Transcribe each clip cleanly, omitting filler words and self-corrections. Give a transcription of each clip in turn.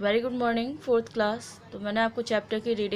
Very good morning fourth class. तो मैंने आपको चैप्टर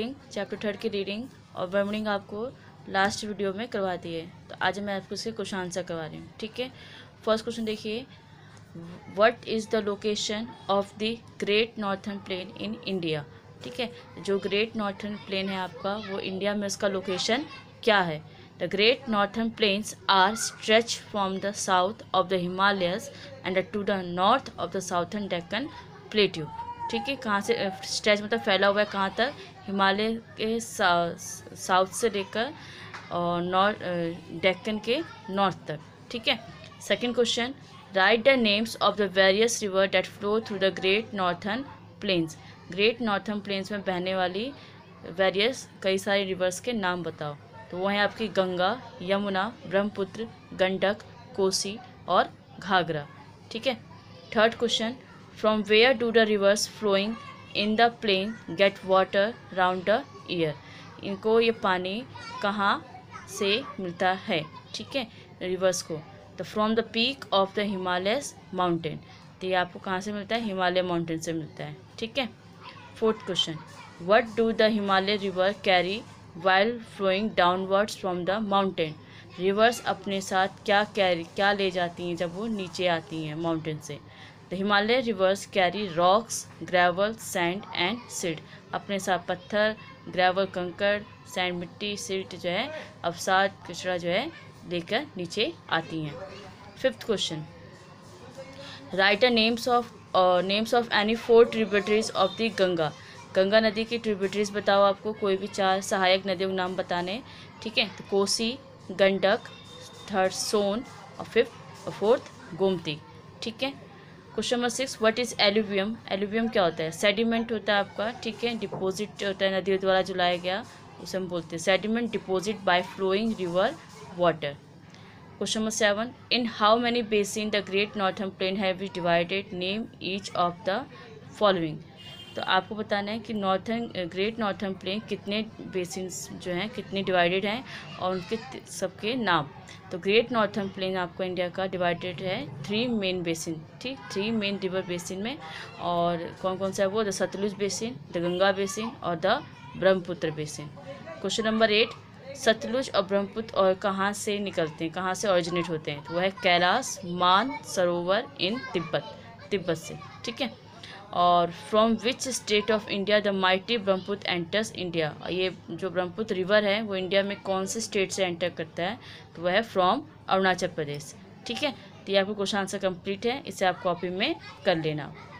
3 की रीडिंग और वर्मनिंग आपको लास्ट वीडियो में करवा दी है। तो आज मैं आपको इसके क्वेश्चन आंसर करवा रही हूँ। ठीक है, फर्स्ट क्वेश्चन देखिए, what is the location of the great northern plain in India. ठीक है, जो ग्रेट नॉर्थर्न प्लेन है आपका, वो इंडिया में उसका लोकेशन क्या है। The great northern plains are stretch from the south of the Himalayas and to the north of the southern Deccan plateau. ठीक है, कहाँ से स्ट्रेच मतलब फैला हुआ है कहाँ तक, हिमालय के साउथ से लेकर और नॉर्थ डेक्कन के नॉर्थ तक। ठीक है, second question, write the names of the various river that flow through the great northern plains. Great northern plains में बहने वाली वेरियस कई सारे रिवर्स के नाम बताओ। तो वो हैं आपकी गंगा, यमुना, ब्रह्मपुत्र, गंडक, कोसी और घाघरा। ठीक है, third question, from where do the rivers flowing in the plane get water round the year. इनको ये पानी कहाँ से मिलता है। ठीक है, रिवर्स को, तो from the peak of the Himalayas mountain. तो ये आपको कहाँ से मिलता है, हिमालय माउंटेन से मिलता है। ठीक है, fourth question, what do the Himalaya river carry while flowing downwards from the mountain. Rivers अपने साथ क्या ले जाती हैं जब वो नीचे आती हैं माउंटेन से। The Himalaya rivers carry rocks, gravel, sand and silt. अपने साथ पत्थर, ग्रेवल कंकड़, सैंड मिट्टी, सिल्ट जो है अवसाद कचरा जो है लेकर नीचे आती हैं। Fifth question, write the names of any 4 tributaries of the Ganga. Ganga नदी की ट्रिब्यूटरीज बताओ, आपको कोई भी 4 सहायक नदियों के नाम बताने। ठीक है, तो कोसी, गंडक, थर्ड सोन और फिफ्थ और फोर्थ गोमती। ठीक है, question number 6, what is alluvium. Alluvium क्या होता है, सेडिमेंट होता है आपका। ठीक है, डिपॉजिट होता है नदियों द्वारा जो लाया गया, उसे हम बोलते हैं sediment deposit by flowing river water. Question number 7, in how many basin the great northern plain have been divided, name each of the following. तो आपको बताना है कि ग्रेट नॉर्थर्न प्लेन कितने बेसिन्स जो हैं, कितने डिवाइडेड हैं और उनके सबके नाम। तो ग्रेट नॉर्थर्न प्लेन आपको इंडिया का डिवाइडेड है 3 मेन बेसिन। ठीक, 3 मेन रिवर बेसिन में। और कौन कौन सा है वो, the Satluj basin, the Ganga basin और the Brahmaputra basin. Question number 8, Satluj और ब्रह्मपुत्र और कहाँ से निकलते हैं, कहाँ से ऑरिजिनेट होते हैं। तो वह है कैलाश मान सरोवर इन तिब्बत से। ठीक है, और from which state of India the mighty Brahmaputra enters India. ये जो ब्रह्मपुत्र रिवर है वो इंडिया में कौन से स्टेट से एंटर करता है, तो वह है फ्रॉम अरुणाचल प्रदेश। ठीक है, तो ये आपको क्वेश्चन आंसर कंप्लीट है, इसे आप कॉपी में कर लेना।